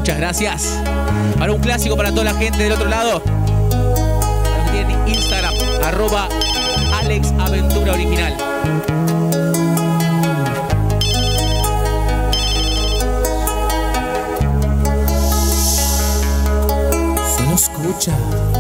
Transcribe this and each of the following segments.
Muchas gracias. Para un clásico para toda la gente del otro lado. Para los que tienen Instagram, @AlexAventuraOriginal. Solo escucha.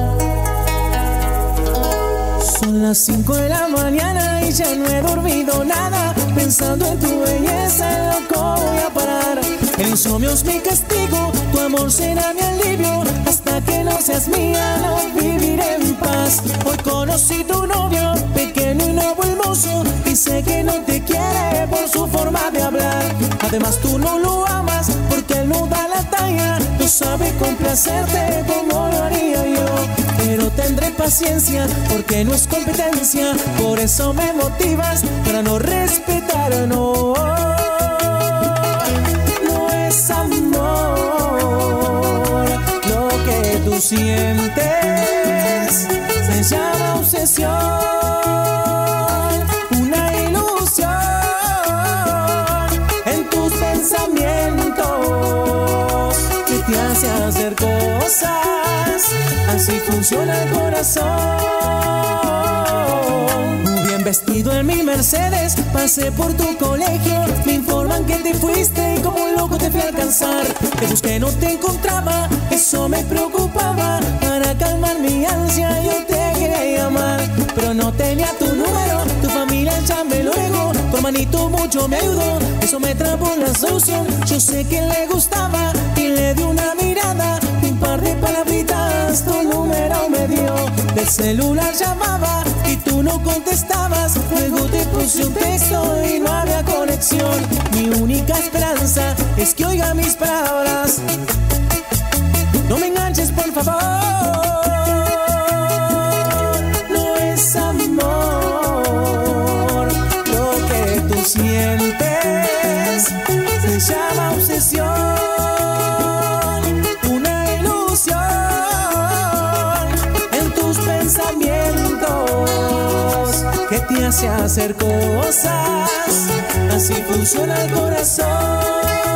Son las 5 de la mañana y ya no he dormido nada. Pensando en tu belleza, loco voy a parar. El insomnio es mi castigo, tu amor será mi alivio. Hasta que no seas mía no viviré en paz. Hoy conocí tu novio, pequeño y nuevo hermoso. Dice que no te quiere por su forma de hablar. Además tú no lo amas porque él no da la talla. No sabe complacerte como lo haría yo. Pero tendré paciencia porque no es competencia. Por eso me motivas para no respetar, no. No es amor lo que tú sientes. Se llama obsesión, una ilusión en tus pensamientos que te hace hacer cosas. Así funciona el corazón. Muy bien vestido en mi Mercedes, pasé por tu colegio. Me informan que te fuiste y como un loco te fui a alcanzar. Te busqué, no te encontraba, eso me preocupaba. Para calmar mi ansia yo te quería llamar, pero no tenía tu número, tu familia ya me lo negó. Tu hermanito mucho me ayudó, eso me trajo la solución. Yo sé que le gustaba y le di una mirada, un par de palabritas, tu número me dio. Del celular llamaba y tú no contestabas. Luego te puse un texto y no había conexión. Mi única esperanza es que oiga mis palabras. No me enganches, por favor. No es amor lo que tú sientes. Se llama obsesión, una ilusión en tus pensamientos que te hace hacer cosas. Así funciona el corazón.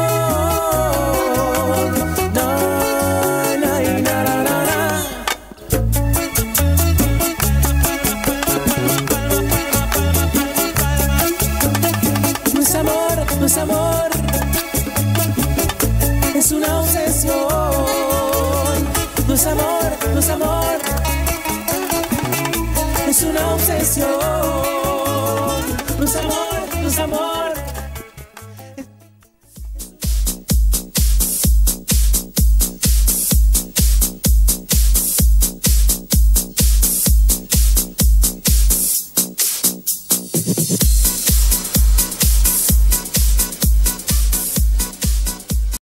No es amor, es una obsesión. No es amor, no es amor, es una obsesión.